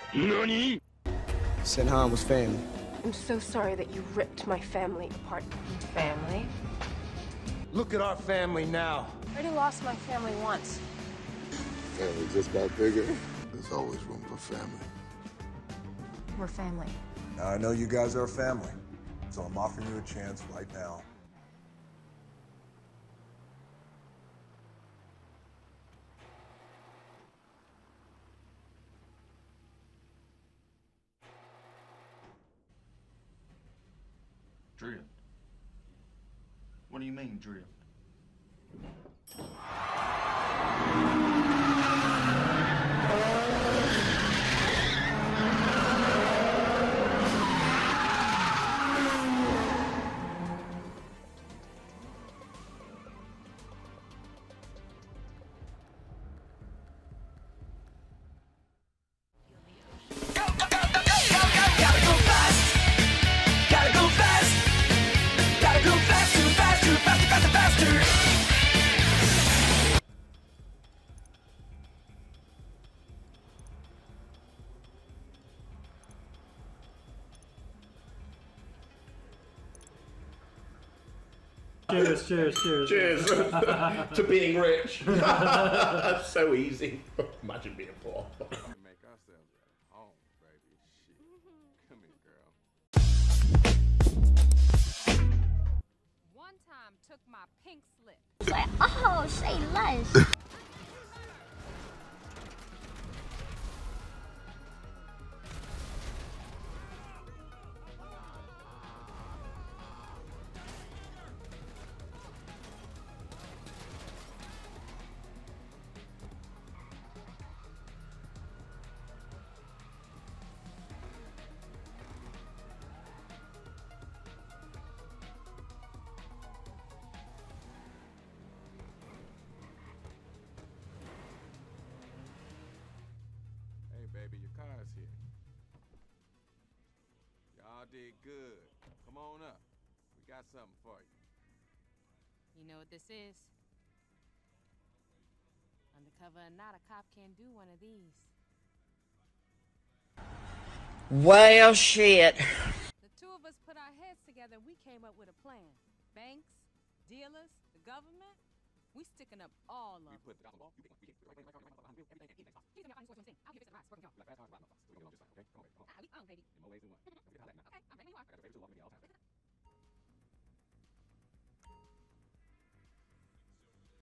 NANI?! Said Han was family. I'm so sorry that you ripped my family apart. Family? Look at our family now. I already lost my family once. Family just got bigger. There's always room for family. We're family. Now, I know you guys are a family, so I'm offering you a chance right now. Drift? What do you mean, drift? Cheers to being rich. So easy. Imagine being poor. Make ourselves at home, baby. Shit. Come here, girl. One time took my pink slip. Like, oh, say less. Hey, baby, your car's here. Y'all did good. Come on up. We got something for you. You know what this is? Undercover or not, a cop can't do one of these. Well, shit. The two of us put our heads together, we came up with a plan. Banks, dealers, the government, we sticking up all of them. We put the ball. You can. We can. Please tell me how I'm supposed to sing. I'll give it to the working y'all.